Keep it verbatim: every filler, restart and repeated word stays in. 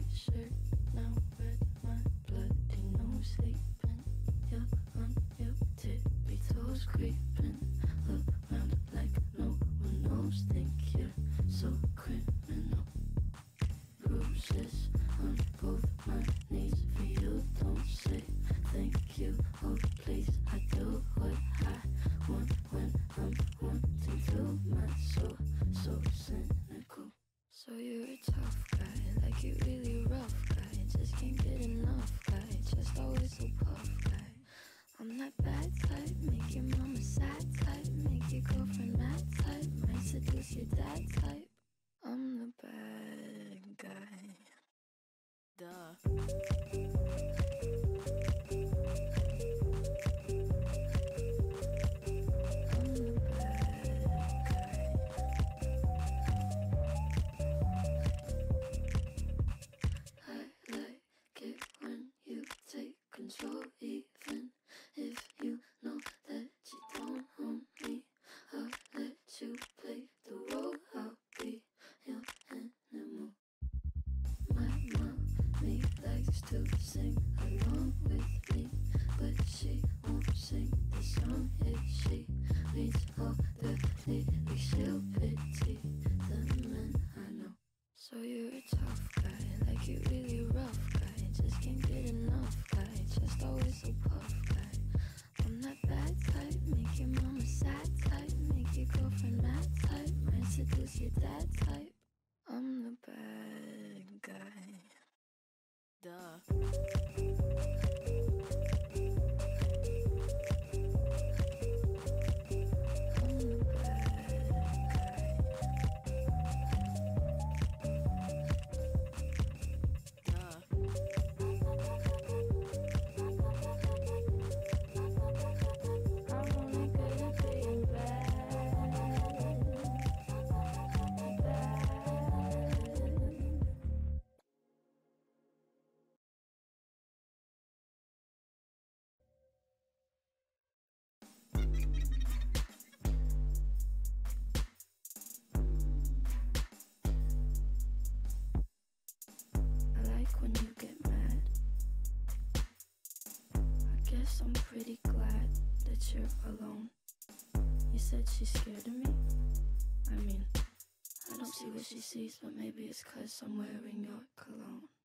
shirt now red, my bloody nose sleeping. You're on your tippy toes creeping around like no one knows. Think you're so criminal. Bruises on both my knees for you. Don't say thank you, oh please. I do what I want when I'm wanting to. My soul so cynical. So you're a tough guy, like you really rough guy. Just can't get enough guy, just always so puff guy. I'm that bad type, make your mama sad type, make your girlfriend mad type, might seduce your dad type. I'm the bad guy. Duh. Control, even if you know that you don't own me. I'll let you play the role. I'll be your animal. My mommy likes to sing along with me, but she won't sing the song if she reads all the lyrics. She'll pity the men I know. So you're a tough guy, like you really rough guy. Just can't get enough guy, just always so puff guy. I'm that bad type, make your mama sad type, make your girlfriend mad type, might seduce your dad type. I'm the bad guy. Duh. When you get mad, I guess I'm pretty glad that you're alone. You said she's scared of me. I mean, I don't see what she sees, but maybe it's 'cause I'm wearing your cologne.